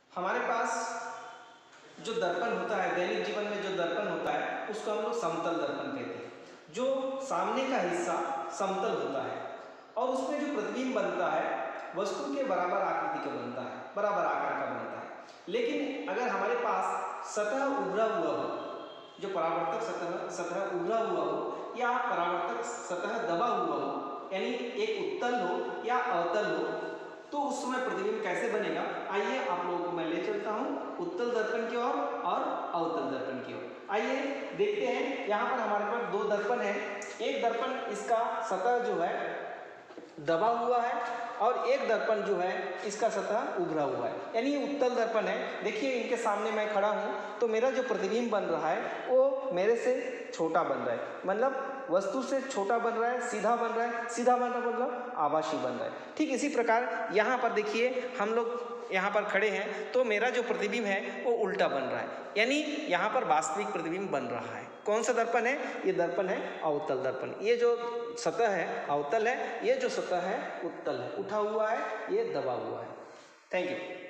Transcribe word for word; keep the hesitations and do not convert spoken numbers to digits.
हमारे पास जो दर्पण होता है, दैनिक जीवन में जो दर्पण होता है उसको हम लोग समतल दर्पण कहते हैं। जो सामने का हिस्सा समतल होता है और उसमें जो प्रतिबिंब बनता है वस्तु के बराबर आकृति का बनता है, बराबर आकार का बनता है। लेकिन अगर हमारे पास सतह उभरा हुआ हो, जो परावर्तक सतह सतह उभरा हुआ हो या परावर्तक सतह दबा हुआ हो, यानी एक उत्तल हो या अवतल हो, तो उस समय प्रतिबिंब कैसे बनेगा, आइए आप लोगों को मैं ले चलता हूँ उत्तल दर्पण की ओर और अवतल दर्पण की ओर। आइए देखते हैं, यहाँ पर हमारे पास दो दर्पण है। एक दर्पण इसका सतह जो है दबा हुआ है और एक दर्पण जो है इसका सतह उभरा हुआ है, यानी ये उत्तल दर्पण है। देखिए इनके सामने मैं खड़ा हूँ तो मेरा जो प्रतिबिंब बन रहा है वो मेरे से छोटा बन रहा है, मतलब वस्तु से छोटा बन रहा है, सीधा बन रहा है, सीधा बन रहा है मतलब आभासी बन रहा है। ठीक इसी प्रकार यहाँ पर देखिए हम लोग यहाँ पर खड़े हैं तो मेरा जो प्रतिबिंब है वो उल्टा बन रहा है, यानी यहाँ पर वास्तविक प्रतिबिंब बन रहा है। कौन सा दर्पण है? ये दर्पण है अवतल दर्पण। ये जो सतह है अवतल है, ये जो सतह है उत्तल है, उठा हुआ है, ये दबा हुआ है। Thank you.